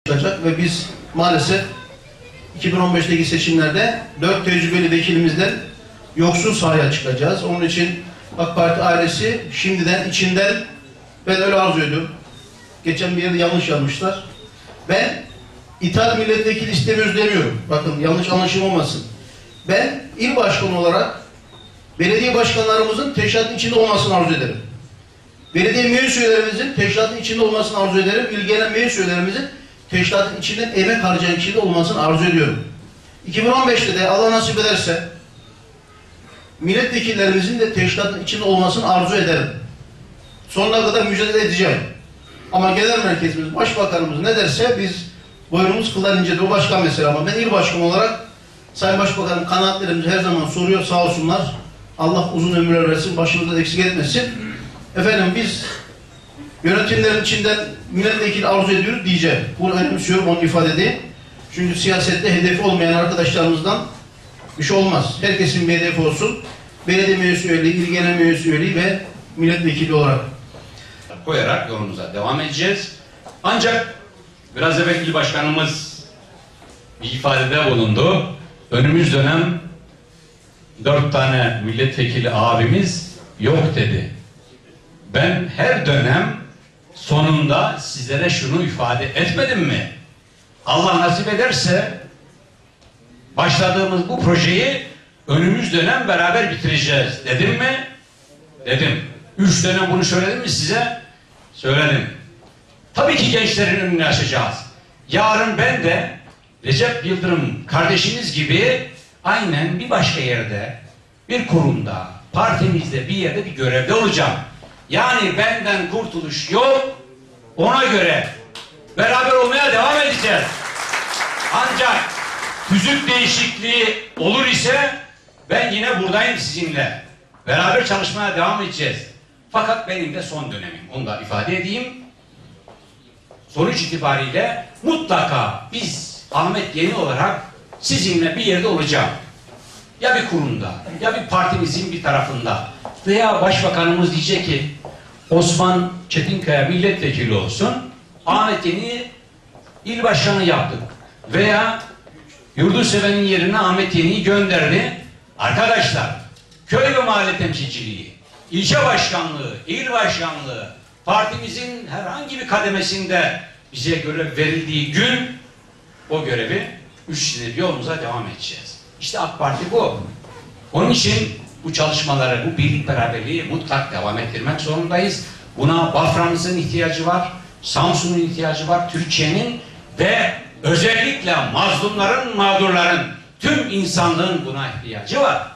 çıkacak ve biz maalesef 2015'teki seçimlerde 4 tecrübeli vekilimizden yoksul sahaya çıkacağız. Onun için AK Parti ailesi şimdiden içinden ben öyle arzu ediyorum. Geçen bir yerde yanlış yazmışlar. Ben ithal milletvekili istemiyoruz demiyorum. Bakın yanlış anlaşılma olmasın. Ben il başkanı olarak belediye başkanlarımızın teşkilatın içinde olmasını arzu ederim. Belediye meclis üyelerimizin teşkilatın içinde olmasını arzu ederim. İl genel meclis üyelerimizin teşkilatın içinden emek harcayan kişide olmasını arzu ediyorum. 2015'te de Allah nasip ederse milletvekillerimizin de teşkilatın içinde olmasını arzu ederim. Sonuna kadar mücadele edeceğim. Ama genel merkezimiz, başbakanımız ne derse biz boynumuz kıldan incedir. O başkan mesela, ama ben il başkanı olarak Sayın Başbakanım kanaatlerimizi her zaman soruyor, sağ olsunlar. Allah uzun ömürler versin, başımızda eksik etmesin. Efendim biz yönetimlerin içinden milletvekili arzu ediyoruz diyeceğim. Bunu önemsiyorum, onu ifade edeyim. Çünkü siyasette hedefi olmayan arkadaşlarımızdan bir şey olmaz. Herkesin bir hedefi olsun. Belediye meclis üyeliği, il genel meclis üyeliği ve milletvekili olarak koyarak yolumuza devam edeceğiz. Ancak biraz evvel il başkanımız bir ifadede bulundu. Önümüz dönem 4 tane milletvekili abimiz yok dedi. Ben her dönem sonunda sizlere şunu ifade etmedim mi? Allah nasip ederse başladığımız bu projeyi önümüz dönem beraber bitireceğiz dedim mi? Dedim. 3 dönem bunu söyledim mi size? Söyledim. Tabii ki gençlerin önünü açacağız. Yarın ben de Recep Yıldırım kardeşiniz gibi aynen bir başka yerde, bir kurumda, partimizde bir yerde bir görevde olacağım. Yani benden kurtuluş yok, ona göre beraber olmaya devam edeceğiz. Ancak tüzük değişikliği olur ise ben yine buradayım sizinle. Beraber çalışmaya devam edeceğiz. Fakat benim de son dönemim. Onu da ifade edeyim. Sonuç itibariyle mutlaka biz Ahmet Yeni olarak sizinle bir yerde olacağım. Ya bir kurumda, ya bir partimizin bir tarafında. Veya başbakanımız diyecek ki Osman Çetinkaya milletvekili olsun, Ahmet Yeni'yi il başkanı yaptık. Veya Yurduseven'in yerine Ahmet Yeni'yi gönderdi. Arkadaşlar, köy ve mahalle temsilciliği, ilçe başkanlığı, il başkanlığı, partimizin herhangi bir kademesinde bize görev verildiği gün o görevi 3 yıl yolumuza devam edeceğiz. İşte AK Parti bu. Onun için bu çalışmaları, bu birlik beraberliği mutlak devam ettirmek zorundayız. Buna Bafra'mızın ihtiyacı var, Samsun'un ihtiyacı var, Türkiye'nin ve özellikle mazlumların, mağdurların, tüm insanlığın buna ihtiyacı var.